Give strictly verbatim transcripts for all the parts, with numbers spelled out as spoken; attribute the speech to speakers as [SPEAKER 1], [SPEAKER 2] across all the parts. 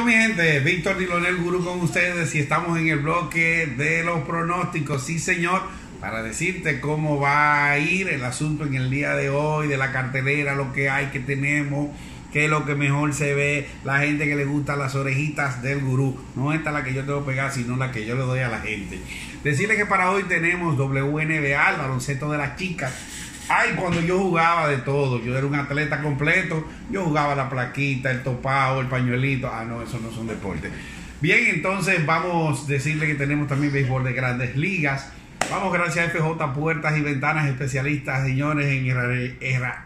[SPEAKER 1] Saludos mi gente, Víctor Dilonel Gurú con ustedes y estamos en el bloque de los pronósticos, sí señor, para decirte cómo va a ir el asunto en el día de hoy, de la cartelera, lo que hay, que tenemos, qué es lo que mejor se ve, la gente que le gusta las orejitas del gurú, no esta la que yo tengo pegada, sino la que yo le doy a la gente. Decirle que para hoy tenemos W N B A, el baloncesto de las chicas. Ay, cuando yo jugaba de todo, yo era un atleta completo, yo jugaba la plaquita, el topado, el pañuelito. Ah, no, eso no son deportes. Bien, entonces vamos a decirle que tenemos también béisbol de grandes ligas. Vamos, gracias a F J Puertas y Ventanas, especialistas, señores, en herrería,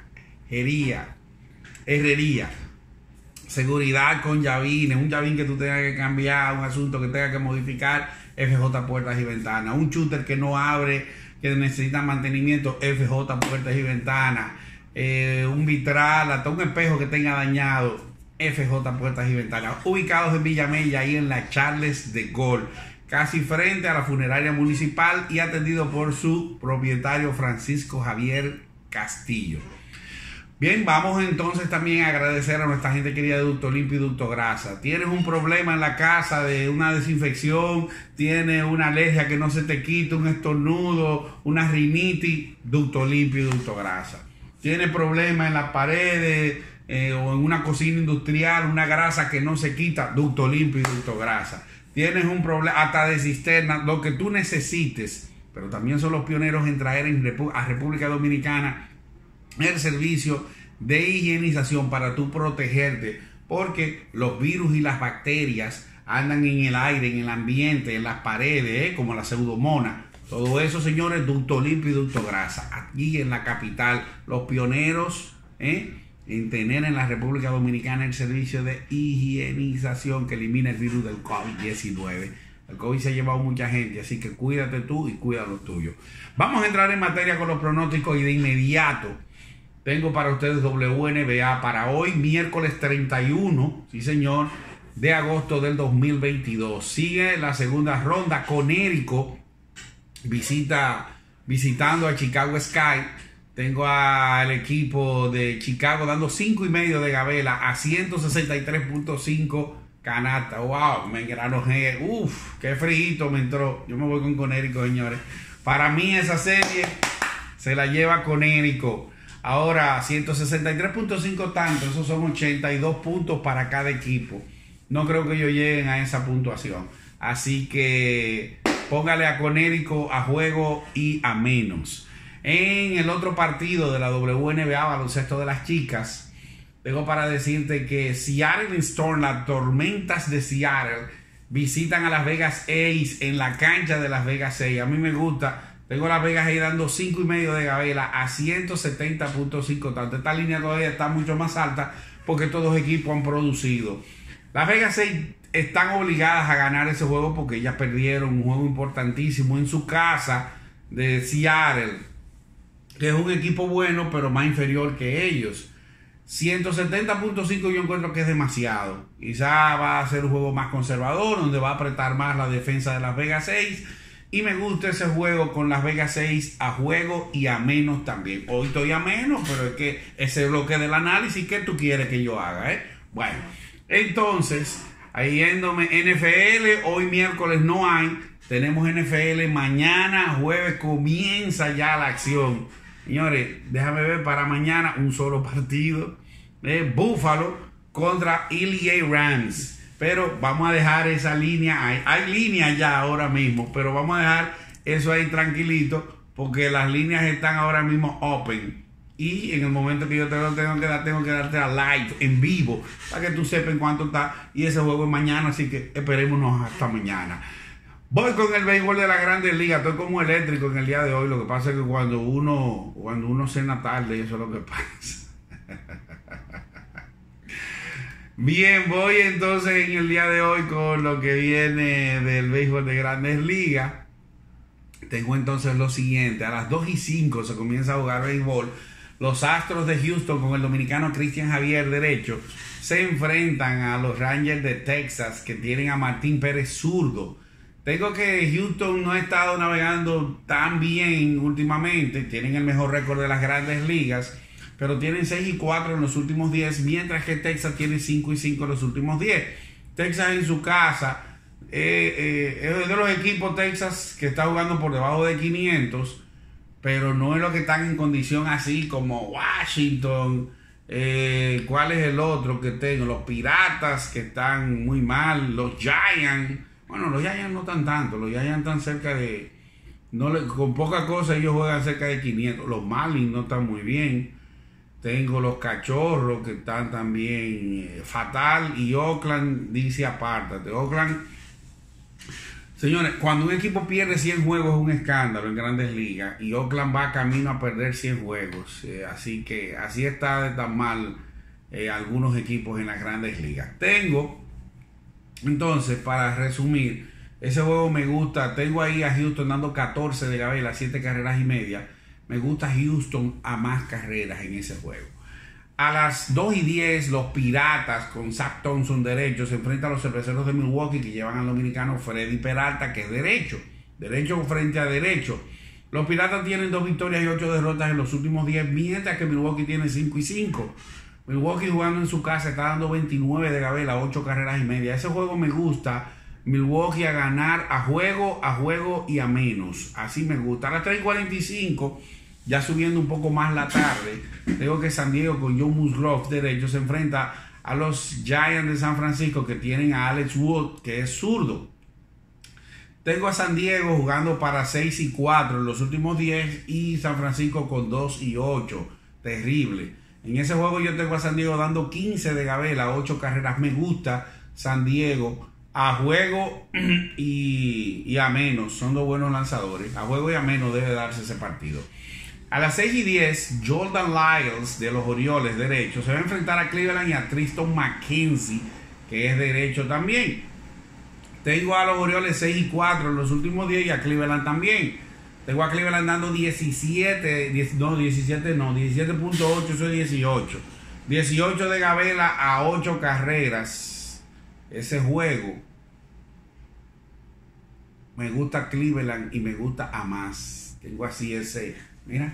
[SPEAKER 1] herrería, seguridad con llavines, un llavín que tú tengas que cambiar, un asunto que tengas que modificar, F J Puertas y Ventanas, un shooter que no abre, que necesitan mantenimiento, F J Puertas y Ventanas, eh, un vitral, hasta un espejo que tenga dañado, F J Puertas y Ventanas, ubicados en Villamella, ahí en la Charles de Gaulle, casi frente a la funeraria municipal y atendido por su propietario Francisco Javier Castillo. Bien, vamos entonces también a agradecer a nuestra gente querida de Ducto Limpio y Ducto Grasa. Tienes un problema en la casa de una desinfección, tienes una alergia que no se te quita, un estornudo, una rinitis, Ducto Limpio y Ducto Grasa. Tienes problemas en las paredes eh, o en una cocina industrial, una grasa que no se quita, Ducto Limpio y Ducto Grasa. Tienes un problema hasta de cisterna, lo que tú necesites, pero también son los pioneros en traer en Repu- a República Dominicana el servicio de higienización para tú protegerte, porque los virus y las bacterias andan en el aire, en el ambiente, en las paredes, ¿eh? Como la pseudomonas. Todo eso, señores, Ducto Limpio y Ducto Grasa. Aquí en la capital, los pioneros ¿eh? en tener en la República Dominicana el servicio de higienización que elimina el virus del COVID diecinueve. El COVID se ha llevado mucha gente, así que cuídate tú y cuida los tuyos. Vamos a entrar en materia con los pronósticos y de inmediato tengo para ustedes W N B A para hoy, miércoles treinta y uno, sí señor, de agosto del dos mil veintidós. Sigue la segunda ronda. Connecticut visita, visitando a Chicago Sky. Tengo al equipo de Chicago dando cinco y medio de gabela a ciento sesenta y tres punto cinco canasta. Wow, me engranojé. Uf, qué frío me entró. Yo me voy con Connecticut, señores. Para mí esa serie se la lleva Connecticut. Ahora, ciento sesenta y tres punto cinco tantos, esos son ochenta y dos puntos para cada equipo. No creo que ellos lleguen a esa puntuación. Así que póngale a Connecticut a juego y a menos. En el otro partido de la W N B A, baloncesto de las chicas, tengo para decirte que Seattle Storm, las tormentas de Seattle, visitan a Las Vegas Ace en la cancha de Las Vegas Ace. A mí me gusta. Tengo Las Vegas ahí dando cinco y medio de gabela a ciento setenta punto cinco tanto. Esta línea todavía está mucho más alta porque todos los equipos han producido. Las Vegas están obligadas a ganar ese juego porque ellas perdieron un juego importantísimo en su casa de Seattle, que es un equipo bueno pero más inferior que ellos. ciento setenta punto cinco yo encuentro que es demasiado. Quizá va a ser un juego más conservador, donde va a apretar más la defensa de Las Vegas seis. Y me gusta ese juego con Las Vegas seis a juego y a menos también. Hoy estoy a menos, pero es que ese bloque del análisis, ¿qué tú quieres que yo haga? Eh? Bueno, entonces, ahí yéndome N F L, hoy miércoles no hay. Tenemos N F L mañana, jueves comienza ya la acción. Señores, déjame ver para mañana un solo partido. Eh, Buffalo contra L A Rams. Pero vamos a dejar esa línea, hay, hay líneas ya ahora mismo, pero vamos a dejar eso ahí tranquilito, porque las líneas están ahora mismo open. Y en el momento que yo te lo tengo que dar, tengo que darte a live, en vivo, para que tú sepas en cuánto está. Y ese juego es mañana, así que esperémonos hasta mañana. Voy con el béisbol de la Grandes Ligas, estoy como eléctrico en el día de hoy. Lo que pasa es que cuando uno, cuando uno cena tarde, eso es lo que pasa. Bien, voy entonces en el día de hoy con lo que viene del béisbol de Grandes Ligas. Tengo entonces lo siguiente: a las dos y cinco se comienza a jugar béisbol. Los Astros de Houston con el dominicano Cristian Javier derecho se enfrentan a los Rangers de Texas, que tienen a Martín Pérez zurdo. Tengo que Houston no ha estado navegando tan bien últimamente, tienen el mejor récord de las Grandes Ligas, pero tienen seis y cuatro en los últimos diez, mientras que Texas tiene cinco y cinco en los últimos diez. Texas en su casa. Eh, eh, es de los equipos Texas que está jugando por debajo de quinientos, pero no es lo que están en condición así como Washington. Eh, ¿Cuál es el otro que tengo? Los Piratas, que están muy mal. Los Giants. Bueno, los Giants no están tanto. Los Giants están cerca de... No le, con poca cosa ellos juegan cerca de quinientos. Los Marlins no están muy bien. Tengo los Cachorros que están también eh, fatal. Y Oakland dice apártate. Oakland... Señores, cuando un equipo pierde cien juegos es un escándalo en Grandes Ligas, y Oakland va camino a perder cien juegos. Eh, así que así está de tan mal eh, algunos equipos en las Grandes Ligas. Tengo, entonces, para resumir, ese juego me gusta. Tengo ahí a Houston dando catorce de Gabela, siete carreras y media. Me gusta Houston a más carreras en ese juego. A las dos y diez, los Piratas con Zach Thompson derecho se enfrentan a los Cerveceros de Milwaukee, que llevan al dominicano Freddy Peralta, que es derecho. Derecho frente a derecho. Los Piratas tienen dos victorias y ocho derrotas en los últimos diez, mientras que Milwaukee tiene cinco y cinco. Milwaukee jugando en su casa está dando veintinueve de Gabela, ocho carreras y media. Ese juego me gusta. Milwaukee a ganar a juego, a juego y a menos. Así me gusta. A las tres y cuarenta y cinco... ya subiendo un poco más la tarde, tengo que San Diego con Joe Musgrove derecho se enfrenta a los Giants de San Francisco, que tienen a Alex Wood, que es zurdo. Tengo a San Diego jugando para seis y cuatro en los últimos diez, y San Francisco con dos y ocho. Terrible. En ese juego yo tengo a San Diego dando quince de Gabela, ocho carreras. Me gusta San Diego a juego y, y a menos. Son dos buenos lanzadores. A juego y a menos debe darse ese partido. A las seis y diez, Jordan Lyles de los Orioles, derecho, se va a enfrentar a Cleveland y a Triston McKenzie, que es derecho también. Tengo a los Orioles seis y cuatro en los últimos diez, y a Cleveland también. Tengo a Cleveland dando diecisiete, diez, no, diecisiete no, diecisiete punto ocho, eso es dieciocho. dieciocho de Gabela a ocho carreras. Ese juego me gusta Cleveland y me gusta a más. Tengo así ese... Mira,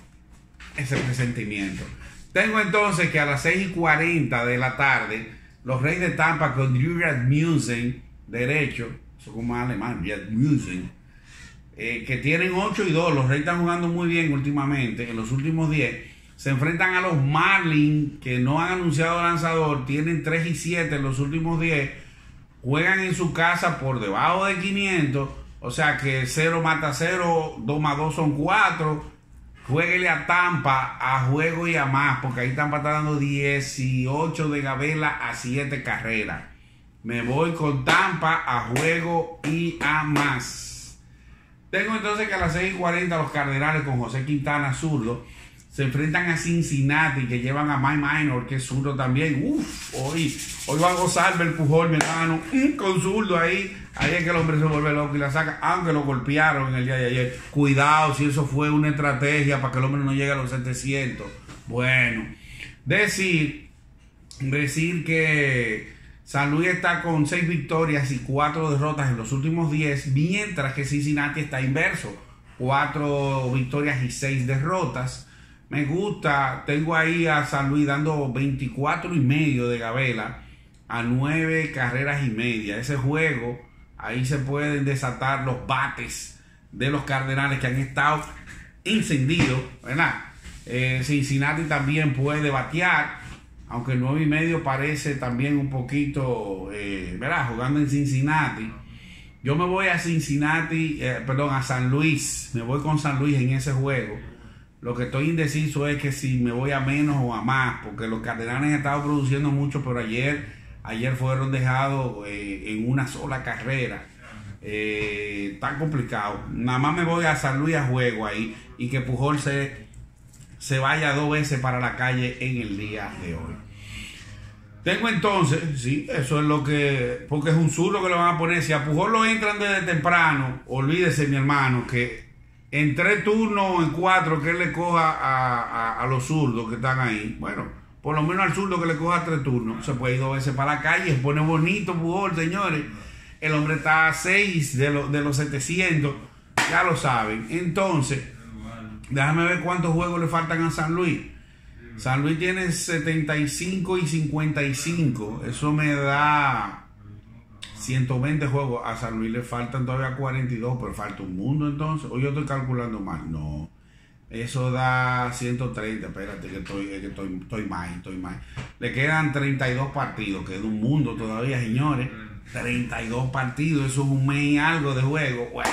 [SPEAKER 1] ese presentimiento. Tengo entonces que a las seis y cuarenta de la tarde, los Reyes de Tampa con Drew Rasmussen, derecho, eso como alemán, Rasmussen, eh, que tienen ocho y dos. Los Reyes están jugando muy bien últimamente, en los últimos diez. Se enfrentan a los Marlins, que no han anunciado lanzador, tienen tres y siete en los últimos diez. Juegan en su casa por debajo de quinientos, o sea que cero mata cero, dos más dos son cuatro. Jueguele a Tampa a juego y a más, porque ahí Tampa está dando dieciocho de Gabela a siete carreras. Me voy con Tampa a juego y a más. Tengo entonces que a las seis y cuarenta los Cardenales con José Quintana, zurdo, se enfrentan a Cincinnati, que llevan a Mike Minor, que es zurdo también. Uf, hoy, hoy va a gozar el Pujol, mi hermano, con zurdo ahí. Ahí es que el hombre se vuelve loco y la saca, aunque lo golpearon en el día de ayer. Cuidado si eso fue una estrategia para que el hombre no llegue a los setecientos. Bueno, decir, decir que San Luis está con seis victorias y cuatro derrotas en los últimos diez, mientras que Cincinnati está inverso, cuatro victorias y seis derrotas. Me gusta, tengo ahí a San Luis dando veinticuatro y medio de Gabela a nueve carreras y media. Ese juego, ahí se pueden desatar los bates de los Cardenales, que han estado encendidos, ¿verdad? Eh, Cincinnati también puede batear, aunque el nueve y medio parece también un poquito, eh, ¿verdad? Jugando en Cincinnati. Yo me voy a Cincinnati, eh, perdón, a San Luis. Me voy con San Luis en ese juego. Lo que estoy indeciso es que si me voy a menos o a más, porque los Cardenales han estado produciendo mucho, pero ayer, ayer fueron dejados eh, en una sola carrera. Eh, tan complicado. Nada más me voy a San Luis a juego ahí, y que Pujol se, se vaya dos veces para la calle en el día de hoy. Tengo entonces, sí, eso es lo que, porque es un zurdo que le van a poner. Si a Pujol lo entran desde temprano, olvídese, mi hermano, que en tres turnos o en cuatro que él le coja a, a, a los zurdos que están ahí, bueno, por lo menos al zurdo que le coja tres turnos, se puede ir dos veces para la calle. Se pone bonito Pujol, señores. El hombre está a seis de, lo, de los setecientos, ya lo saben. Entonces, déjame ver cuántos juegos le faltan a San Luis. San Luis tiene setenta y cinco y cincuenta y cinco. Eso me da ciento veinte juegos. A San Luis le faltan todavía cuarenta y dos, pero falta un mundo entonces. O yo estoy calculando mal. No. Eso da ciento treinta. Espérate, que estoy, que estoy, estoy mal, estoy mal. Le quedan treinta y dos partidos, que es un mundo todavía, señores. treinta y dos partidos, eso es un mes y algo de juego. Bueno,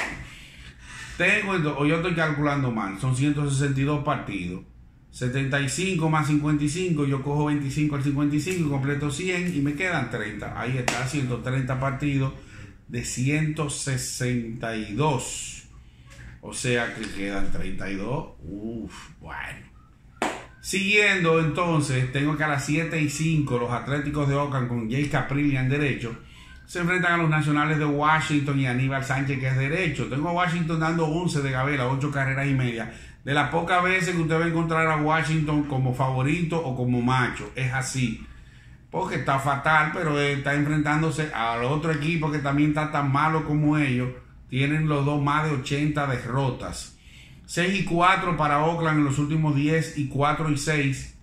[SPEAKER 1] tengo, o yo estoy calculando mal, son ciento sesenta y dos partidos. setenta y cinco más cincuenta y cinco, yo cojo veinticinco al cincuenta y cinco y completo cien y me quedan treinta. Ahí está, ciento treinta partidos de ciento sesenta y dos. O sea que quedan treinta y dos. Uf, bueno. Siguiendo entonces, tengo que a las siete y cinco los Atléticos de Oakland con Jay Caprillian derecho se enfrentan a los Nacionales de Washington y Aníbal Sánchez, que es derecho. Tengo a Washington dando once de Gabela, ocho carreras y media. De las pocas veces que usted va a encontrar a Washington como favorito o como macho, es así. Porque está fatal, pero está enfrentándose al otro equipo que también está tan malo como ellos. Tienen los dos más de ochenta derrotas. seis y cuatro para Oakland en los últimos diez y cuatro y seis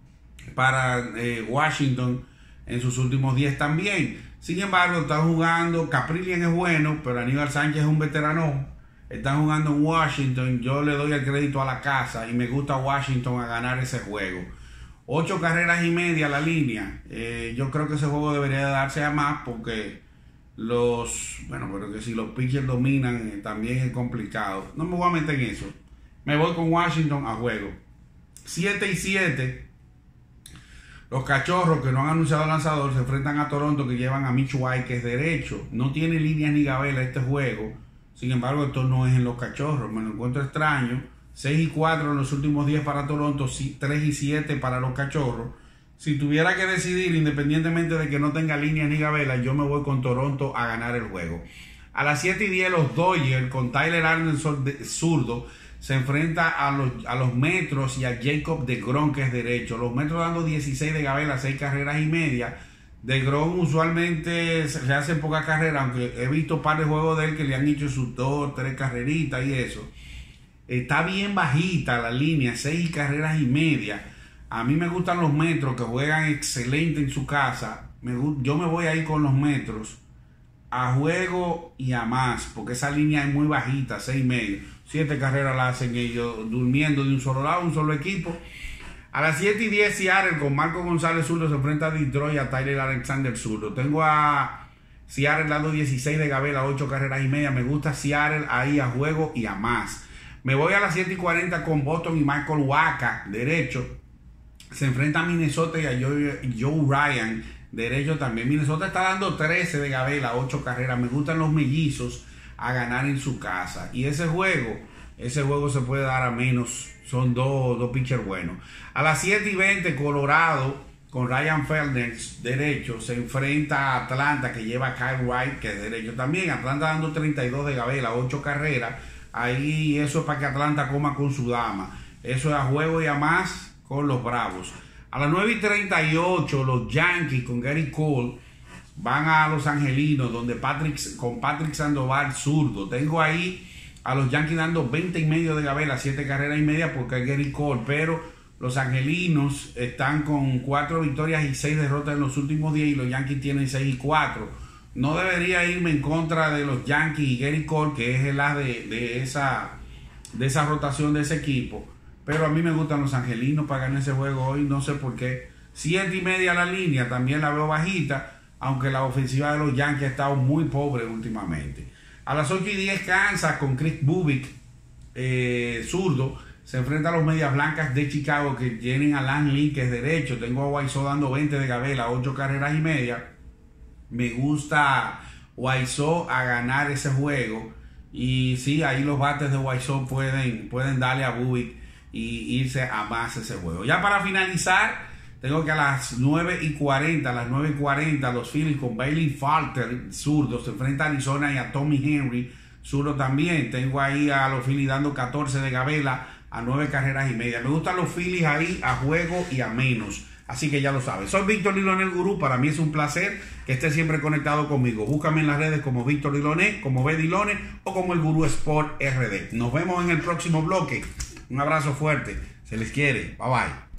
[SPEAKER 1] para eh, Washington en sus últimos diez también. Sin embargo, están jugando, Caprillian es bueno, pero Aníbal Sánchez es un veterano. Están jugando en Washington, yo le doy el crédito a la casa y me gusta Washington a ganar ese juego. Ocho carreras y media la línea. Eh, yo creo que ese juego debería darse a más porque los, bueno, pero que si los pitchers dominan eh, también es complicado. No me voy a meter en eso. Me voy con Washington a juego. siete y siete. Los Cachorros, que no han anunciado lanzador, se enfrentan a Toronto, que llevan a Mitch White, que es derecho. No tiene líneas ni Gabela este juego. Sin embargo, esto no es en los Cachorros. Me lo encuentro extraño. seis y cuatro en los últimos diez para Toronto, tres y siete para los Cachorros. Si tuviera que decidir, independientemente de que no tenga líneas ni Gabela, yo me voy con Toronto a ganar el juego. A las siete y diez, los Dodgers, con Tyler Anderson de zurdo, se enfrenta a los, a los Metros y a Jacob deGrom, que es derecho. Los Metros dando dieciséis de Gabela, seis carreras y media. deGrom usualmente se le hacen pocas carreras, aunque he visto par de juegos de él que le han hecho sus dos, tres carreritas y eso. Está bien bajita la línea, seis carreras y media. A mí me gustan los Metros, que juegan excelente en su casa. Me, yo me voy a ir con los Metros a juego y a más, porque esa línea es muy bajita, seis y medio. Siete carreras la hacen ellos durmiendo de un solo lado, un solo equipo. A las siete y diez, Seattle con Marco González zurdo se enfrenta a Detroit y a Tyler Alexander zurdo. Tengo a Seattle dando dieciséis de Gabela, ocho carreras y media. Me gusta Seattle ahí a juego y a más. Me voy a las siete y cuarenta con Boston y Michael Wacha, derecho. Se enfrenta a Minnesota y a Joe, Joe Ryan, derecho también. Minnesota está dando trece de Gabela, ocho carreras. Me gustan los mellizos a ganar en su casa. Y ese juego, ese juego se puede dar a menos. Son dos, dos pitchers buenos. A las siete y veinte, Colorado con Ryan Feldner, derecho, se enfrenta a Atlanta, que lleva a Kyle Wright, que es derecho también. Atlanta dando treinta y dos de Gabela, ocho carreras. Ahí eso es para que Atlanta coma con su dama. Eso es a juego y a más con los Bravos. A las nueve y treinta y ocho, los Yankees con Gary Cole van a Los Angelinos, donde Patrick, con Patrick Sandoval zurdo. Tengo ahí a los Yankees dando veinte y medio de Gabela, siete carreras y media porque es Gary Cole, pero los Angelinos están con cuatro victorias y seis derrotas en los últimos diez y los Yankees tienen seis y cuatro. No debería irme en contra de los Yankees y Gary Cole, que es el as de, de, esa, de esa rotación de ese equipo, pero a mí me gustan los Angelinos para ganar ese juego hoy, no sé por qué. Siete y media la línea, también la veo bajita, aunque la ofensiva de los Yankees ha estado muy pobre últimamente. A las ocho y diez, Kansas con Chris Bubik, eh, zurdo, se enfrenta a los Medias Blancas de Chicago, que tienen a Lance Lynn, que es derecho. Tengo a Wiseau dando veinte de Gabela, ocho carreras y media. Me gusta Wiseau a ganar ese juego. Y sí, ahí los bates de Wiseau pueden, pueden darle a Bubik y irse a más ese juego. Ya para finalizar, tengo que a las nueve y cuarenta, a las nueve y cuarenta, los Phillies con Bailey Falter, zurdo, se enfrenta a Arizona y a Tommy Henry, zurdo también. Tengo ahí a los Phillies dando catorce de Gabela a nueve carreras y media. Me gustan los Phillies ahí a juego y a menos. Así que ya lo sabes. Soy Víctor Liloné, el Gurú. Para mí es un placer que estés siempre conectado conmigo. Búscame en las redes como Víctor Liloné, como B Liloné o como el Gurú Sport R D. Nos vemos en el próximo bloque. Un abrazo fuerte. Se les quiere. Bye bye.